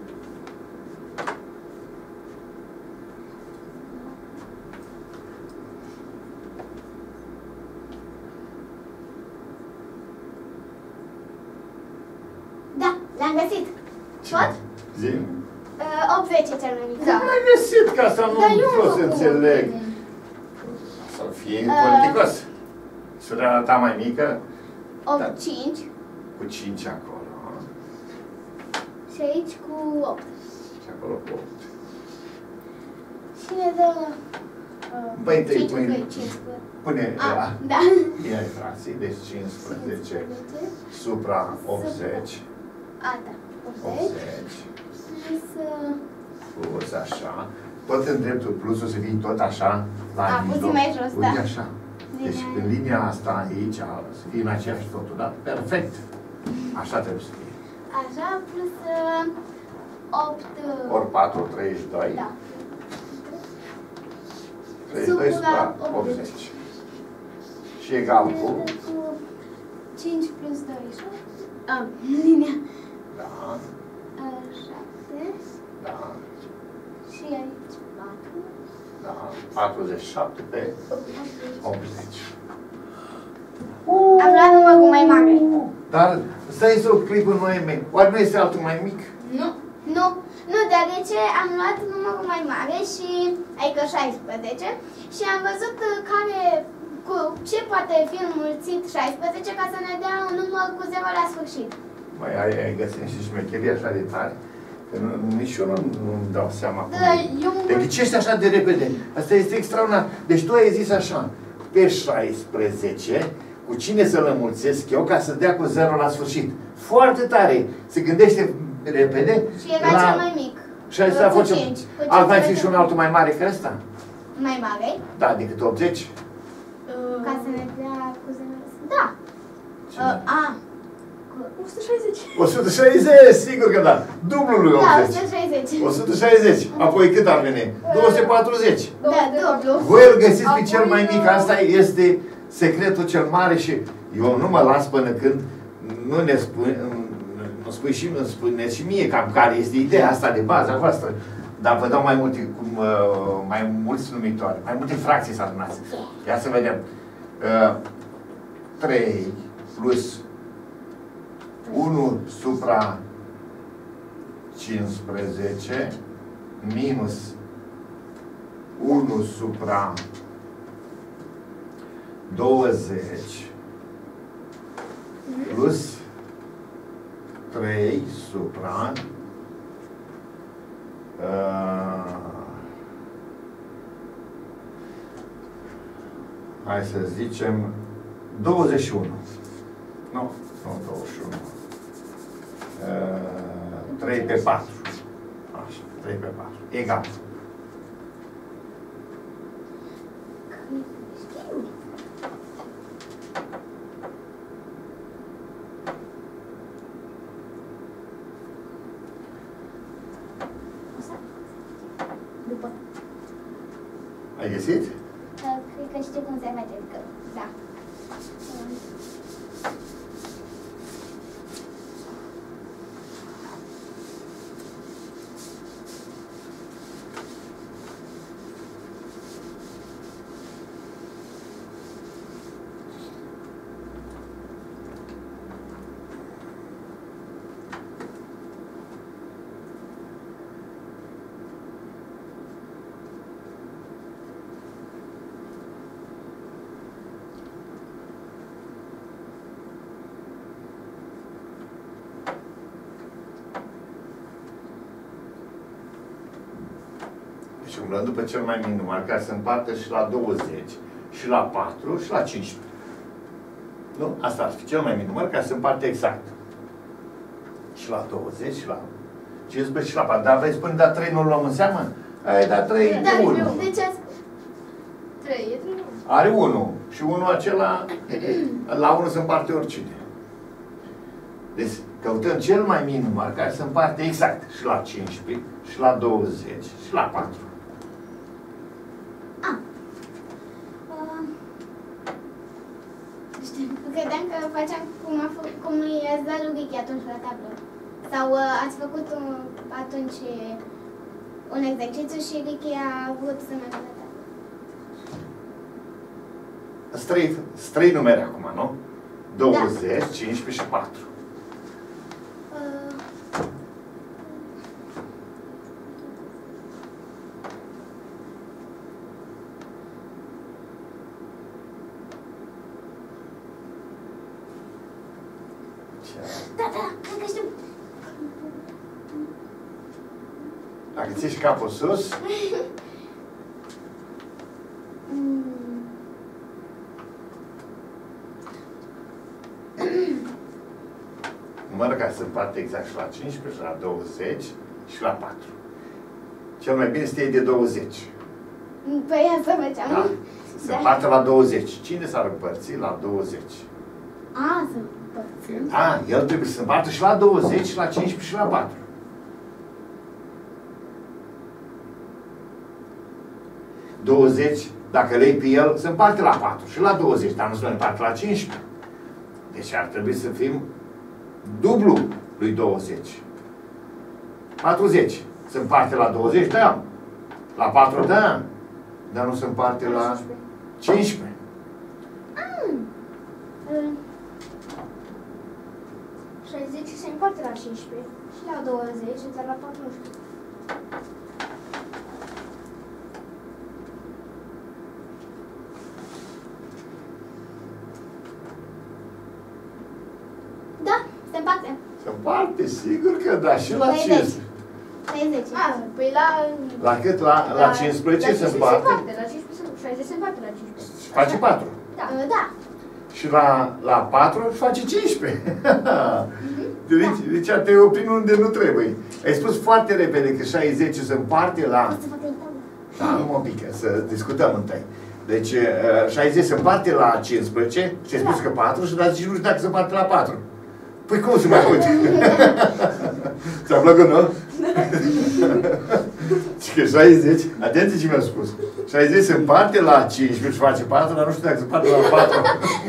Da, l-am găsit. Pot? Zi. Uh, optzeci e cel mai mic. Da. Am mai găsit, ca asta nu Dar eu pot am să făcut. înțeleg. Să fie politicos. Surioara ta mai mică, opt, cinci. cu cinci acolo. Și aici cu opt. Și acolo cu opt. Și ne dă... Uh, Băi, întâi cinci, pune- doi, cinci. Pune, Ah, da, da. ia frații, deci cincisprezece supra optzeci. A, da. optzeci. optzeci. Plus... Uh, Plus așa. Tot în dreptul plusul să fie tot așa, la A, mijloc. puțin mai jos, Uite da. așa. Deci Linia- în linia asta aici, să fie în aceeași totul, da? Perfect. Așa trebuie să fie. Așa, plus uh, opt... Uh, Ori patru, treizeci și doi. Da. treizeci și doi Supra supra optzeci. optzeci. Și egal cu... Cu cinci plus doi, a, linia Da, uh, șapte da, și aici patru. da. patruzeci și șapte pe optzeci. Am luat numărul mai mare. Dar stai să o clip în noi, oare nu este altul mai mic? Nu. Nu, nu, deoarece am luat numărul mai mare și, adică șaisprezece, și am văzut uh, care, cu ce poate fi înmulțit șaisprezece ca să ne dea un număr cu zero la sfârșit. Mai ai, ai găsit și șmecherii așa de tare? Că nu, nici eu nu, nu-mi dau seama cum Da, e. eu Te ghicești așa de repede. Asta este extraordinar. Deci tu ai zis așa, pe șaisprezece, cu cine să-l înmulțesc eu ca să dea cu zero la sfârșit. Foarte tare. Se gândește repede. Și era la... cel mai mic. Și asta a Cu fost cinci. Cu alt mai fi cinci și un altul mai mare ca ăsta? Mai mare, Da, decât optzeci. ca să ne dea cu zero. Da. Ce? Uh, a, o sută șaizeci. o sută șaizeci, sigur că da. Dublul lui da, o optzeci. sută șaizeci. o sută șaizeci. Apoi cât ar veni? două sute patruzeci. Da, dublu. Voi îl găsiți pe cel Apoi, mai mic. uh, Asta este secretul cel mare și eu nu mă las până când nu ne spui, nu spui și, nu spuneți și mie cam care este ideea asta de bază a voastră. Dar vă dau mai multe, cum, uh, mai mulți numitori, mai multe fracții să adunați. Ia să vedem. Uh, trei plus unu supra cincisprezece minus unu supra douăzeci plus trei supra uh, hai să zicem douăzeci și unu. Nu, nu douăzeci și unu. Uh, trei pe patru. Așa, trei pe patru. Egal. După. Ai găsit? Uh, Cred că știu cum se face. Că, da. Deci umblăm după cel mai mic număr, care se împarte și la douăzeci, și la patru, și la cincisprezece. Nu? Asta ar fi cel mai mic număr, care se împarte exact. Și la douăzeci, și la cincisprezece, și la patru. Dar vrei spune, dar trei nu-l luăm în seamă? Ai dat trei Da, de unu. de ce a spus? trei, e trei. Are unu. Și unul acela, la unu se împarte oricine. Deci, căutăm cel mai mic număr care se împarte exact și la cincisprezece, și la douăzeci, și la patru. Ah. Uh. Credeam că faceam cum, a fă, cum i-ați dat lui Ricky atunci la tablă. Sau uh, ați făcut un, atunci un exercițiu și Ricky a vrut să meargă la tablă. Străi, străi numere acum, nu? douăzeci, Da. cincisprezece și patru. Uh. Da, da, cred că știu. Dacă ții și capul sus, numărul care se împarte exact și la cincisprezece, și la douăzeci și la patru. Cel mai bine să te iei de douăzeci. Păi asta făceam. Da? Să se împarte la douăzeci. Cine s-ar împărți la douăzeci? A, să împărțim. Da, el trebuie să se împartă și la douăzeci, și la cincisprezece, și la patru. douăzeci, dacă le iei pe el, se împarte la patru și la douăzeci, dar nu se împarte la cincisprezece. Deci ar trebui să fim dublu lui douăzeci. patruzeci. Se împarte la douăzeci, da. La patru, da. Dar nu se împarte la cincisprezece. Mm. Uh. șaizeci se împarte la cincisprezece și la douăzeci, dar la patru nu știu. Da, se împarte. Se împarte, sigur că da, și la treizeci. cincisprezece. treizeci. A, păi la... La cât? La, la cincisprezece se împarte? La cincisprezece, șaizeci se împarte la cincisprezece. Și face patru. Da. Uh, Da. Și la, la patru își face cincisprezece. Deci, deci te opri unde nu trebuie. Ai spus foarte repede că șaizeci se împarte la... O să fac în tablă. Da, nu mă pică, să discutăm întâi. Deci șaizeci se împarte la cincisprezece și ai spus că patru și dar zici nu știu dacă se împarte la patru. Păi cum se mai poate? Ți-a plăcut, nu? Și că șaizeci, atenție ce mi-a spus. șaizeci se împarte la cincisprezece și face patru, dar nu știu dacă se împarte la patru.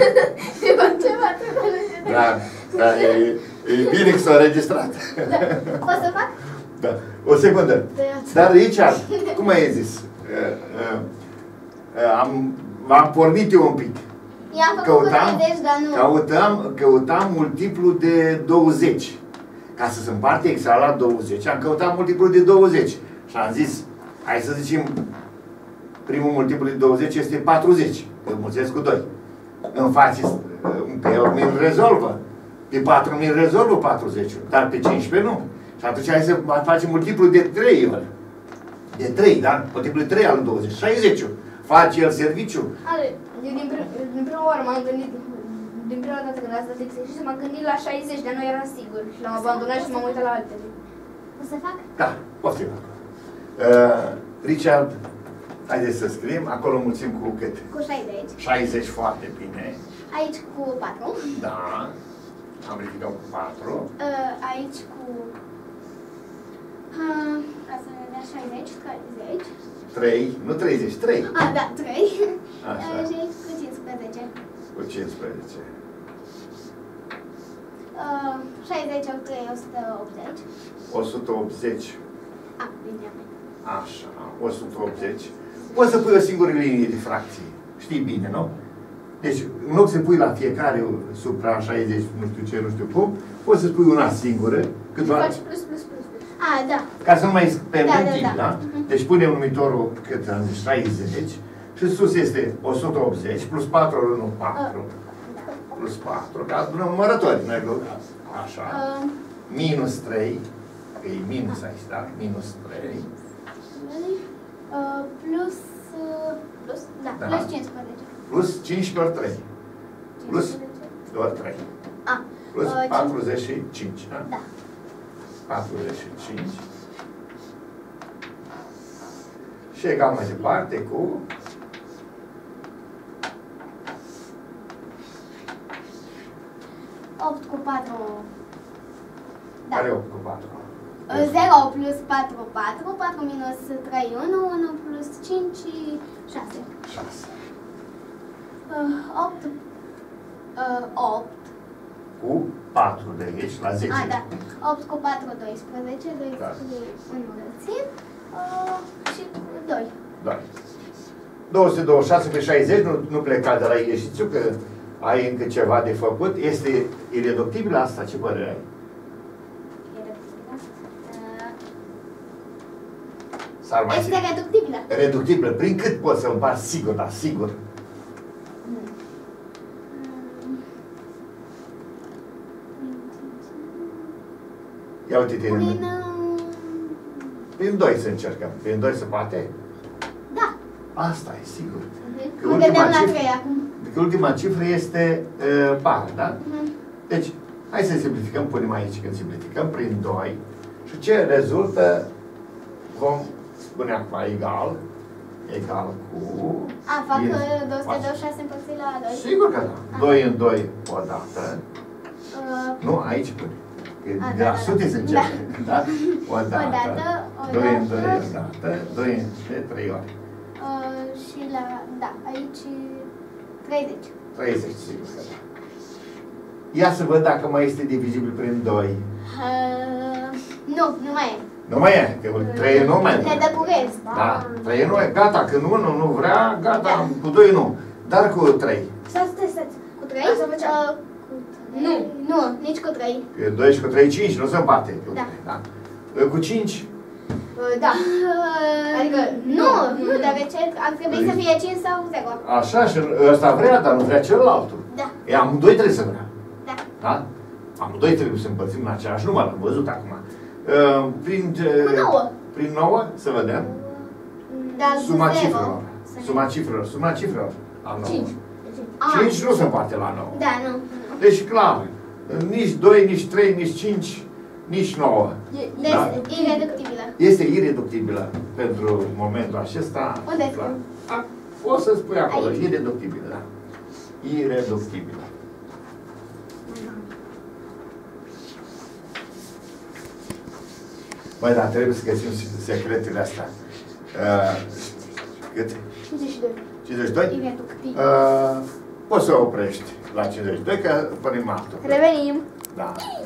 Da, da, e, e bine că s-a înregistrat. Da. Poți să fac? Da. O secundă. Dar Richard, cum ai zis? Uh, uh, uh, am, m-am pornit eu un pic. I-am făcut cu treizeci, dar nu. Căutam, căutam multiplu de douăzeci. Ca să se împarte exact la douăzeci, am căutat multiplu de douăzeci. Și am zis, hai să zicem, primul multiplu de douăzeci este patruzeci. Îl mulțesc cu doi. În față, pe el mi-l rezolvă. Pe patru mi-l rezolvă patruzeci, dar pe cincisprezece nu. Și atunci hai să facem multiplu de trei ori. De trei, da? Multiplu de trei al douăzeci. șaizeci. Face el serviciu. Ale, eu din, prim, din prima oară m-am gândit, din prima dată când ați dat exercițiu, m-am gândit la șaizeci, dar nu eram sigur. Și l-am abandonat și m-am uitat la altele. O să fac? Da, poftim. Uh, Richard, haideți să scriem. Acolo mulțim cu cât? Cu șaizeci. șaizeci, foarte bine. Aici cu patru. Da. Am ridicat cu patru. Uh, aici cu... Uh, ca să ne dea șaizeci, treizeci. trei, nu treizeci, trei. Ah, da, trei. Așa. Uh, și aici cu cincisprezece. Cu cincisprezece. Uh, șaizeci ori trei, o sută optzeci. o sută optzeci. Ah, bine. Așa, o sută optzeci. Poți să pui o singură linie de fracții. Știi bine, nu? Deci, în loc să pui la fiecare supra șaizeci, nu știu ce, nu știu cum, poți să pui una singură, cât Faci plus, plus, plus, plus. Ah, da. ca să nu mai pierdem Da, da, timp, da. da? Deci punem numitorul, cât am zis, șaizeci, și sus este o sută optzeci, plus patru ori unu, patru, plus patru, ca numărători, nu e așa, Uh, minus trei, că e minus aici, da? Minus trei, uh, plus... Uh, plus? Da, Da. plus cincisprezece. plus cincisprezece ori trei, plus ori trei, Ah, plus uh, patruzeci și cinci, da? Da. patruzeci și cinci. Și egal mai departe cu opt cu patru. Da. Care opt cu patru? zero plus patru, patru, patru minus trei, unu, unu plus cinci, șase. șase. opt, opt. Cu patru de aici, la zece. A, da. opt cu patru, doisprezece, doisprezece Da. înmulțit uh, și doi. Da. două sute douăzeci și șase pe șaizeci, nu, nu pleca de la ieșițiu, că ai încă ceva de făcut. Este ireductibil asta? Ce părere ai? S-ar mai Este reductibilă. reductibilă. Prin cât poți să împarți? Sigur, da, sigur. Ia uite-te. Prin... uh, Prin doi să încercăm. Prin doi se poate? Da. Asta e, sigur. Că Mă ultima gândeam la cifră- trei acum. Că ultima cifră este uh, par, da? Mhm. Deci, hai să simplificăm, punem aici când simplificăm prin doi și ce rezultă vom spune acum egal, egal cu... A, fac Bine. uh, două sute douăzeci și șase împărțit la doi. Sigur că da. doi în doi odată. Uh, Nu, aici pune. Că A, de da, la da, sute da. se începe. Da? Odată. Odată, doi în doi odată. odată. doi în de trei ori. uh, și la... Da, aici treizeci. treizeci, sigur că da. Ia să văd dacă mai este divizibil prin doi. Uh, nu, nu mai e. Nu mai e, că trei nu mai e. Te depurezi. Da, trei nu e, gata, când unu nu vrea, gata, Da. cu doi nu. Dar cu trei. Stați, stați, stați. Cu trei? Asta făceam. Uh, cu trei. Nu, nu, nici cu trei. Că doi și cu trei, cinci, nu se împarte. Cu Da. trei, da. Cu cinci, Uh, Da. Uh, Adică, nu, nu, nu, nu. deoarece ar trebui să fie cinci sau zero. așa, și ăsta vrea, dar nu vrea celălalt. Da, E, amândoi trebuie să vrea. da. Da? Amândoi trebuie să împărțim în același număr, am văzut acum. Uh, Prin, uh, Cu nouă. Prin nouă, să vedem. Dar cu Suma zero. cifrelor. Să ne- Suma cifrelor, suma cifrelor. Am nouă. Cinci. Ah, cinci nu se împarte la nouă. Da, nu. Deci clar, nici doi, nici trei, nici cinci, nici nouă. E- Deci, Da. ireductibilă. Este ireductibilă pentru momentul acesta. Unde clar. scriu? A, o să spui acolo, Aici. ireductibilă, da. Ireductibilă. Băi, dar trebuie să găsim secretele astea. Uh, cât? cincizeci și doi. cincizeci și doi? Ireductibilă. Uh, poți să oprești la cincizeci și doi, că punem altul. Revenim. Da.